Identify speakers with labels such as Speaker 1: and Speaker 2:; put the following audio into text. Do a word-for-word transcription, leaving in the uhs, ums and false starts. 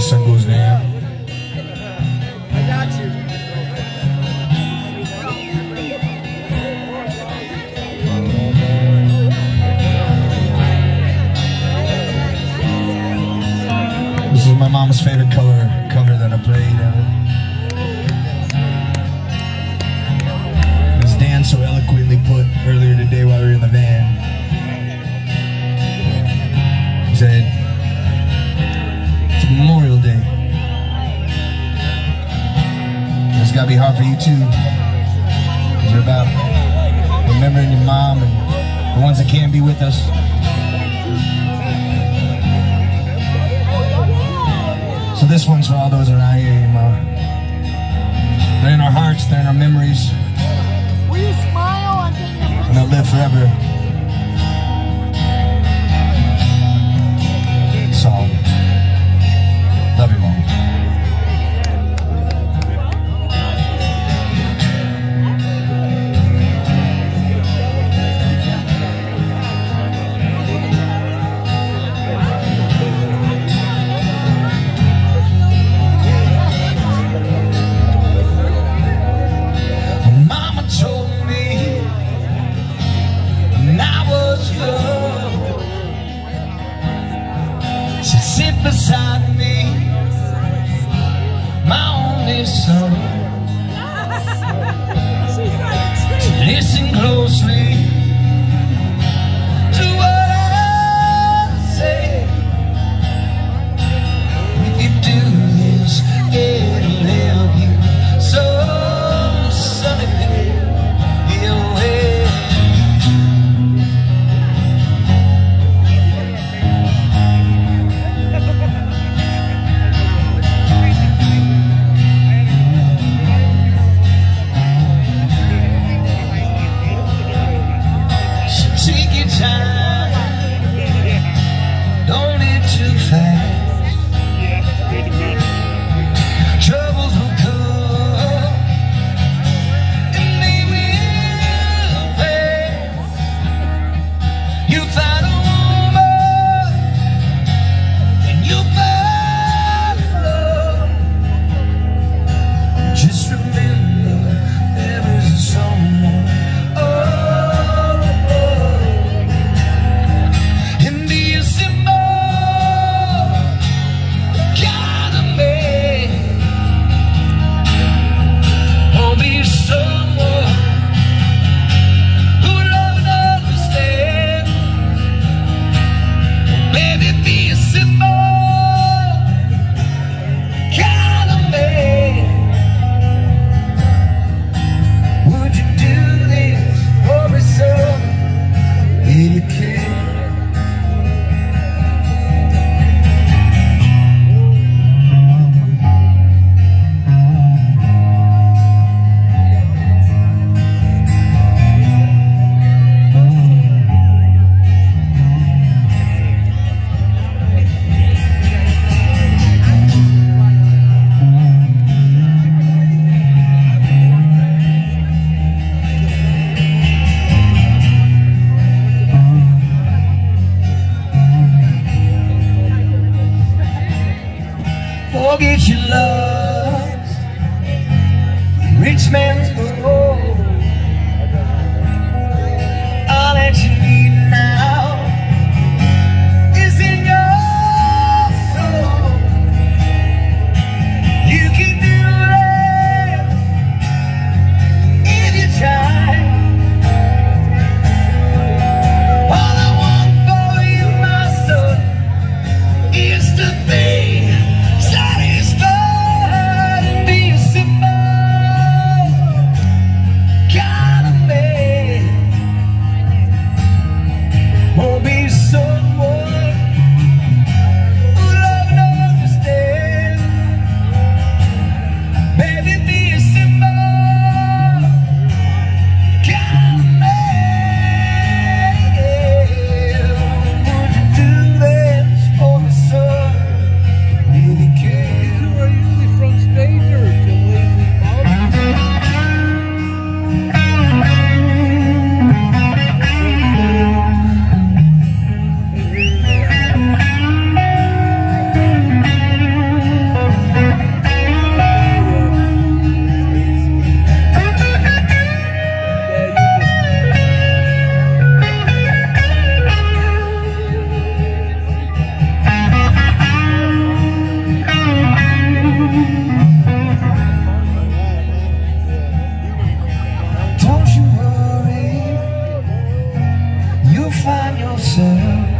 Speaker 1: sun goes down.
Speaker 2: I got you.
Speaker 1: This is my mom's favorite color cover that I played. As Dan so eloquently put earlier today while we were in the van, he said, it's Memorial Day. It's gotta be hard for you too, because you're about remembering your mom and the ones that can't be with us. So this one's for all those around here, you know. They're in our hearts, they're in our memories.
Speaker 2: Will you smile? I'm taking a
Speaker 1: And they'll live forever. Song. Love you, Mom. myself.